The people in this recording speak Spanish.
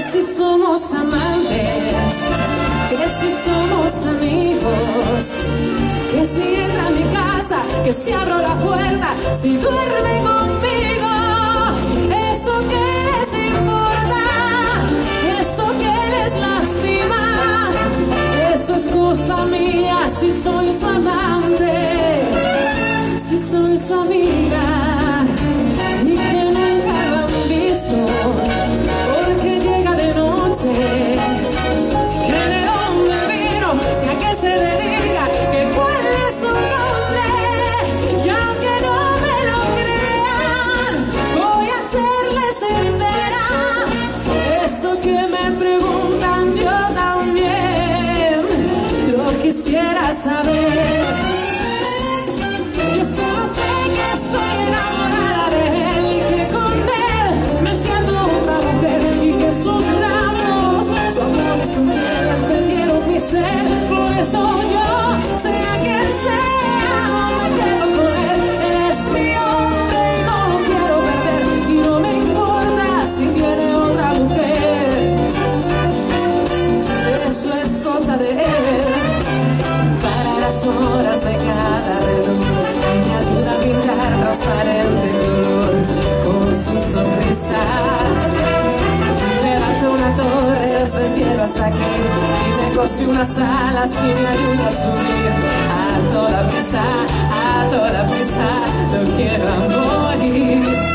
si somos amantes, que si somos amigos, que si entra a mi casa, que si abro la puerta, si duerme conmigo. Eso que les importa, eso que les lastima, eso es cosa mía. Si soy su amante, si soy su amiga, y que nunca lo han visto, porque llega de noche, que de dónde vino, que a qué se dedica, que cuál es su nombre. Y aunque no me lo crean, voy a hacerles entera. Eso que me preguntan yo también lo quisiera saber. Yo solo sé que estoy enamorada de él y que con él me siento otra mujer, y que sus labios, su amor y su miel entendieron mi ser. Por eso yo, sea quien sea, me quedo con él. Él es mi hombre y no lo quiero perder, y no me importa si tiene otra mujer. Eso es cosa de él. Para las horas de cada reloj me ayuda a pintar transparente color con su sonrisa. Levanta una torre desde el cielo hasta aquí y me cose unas alas y me ayuda a subir a toda prisa, lo quiero a morir.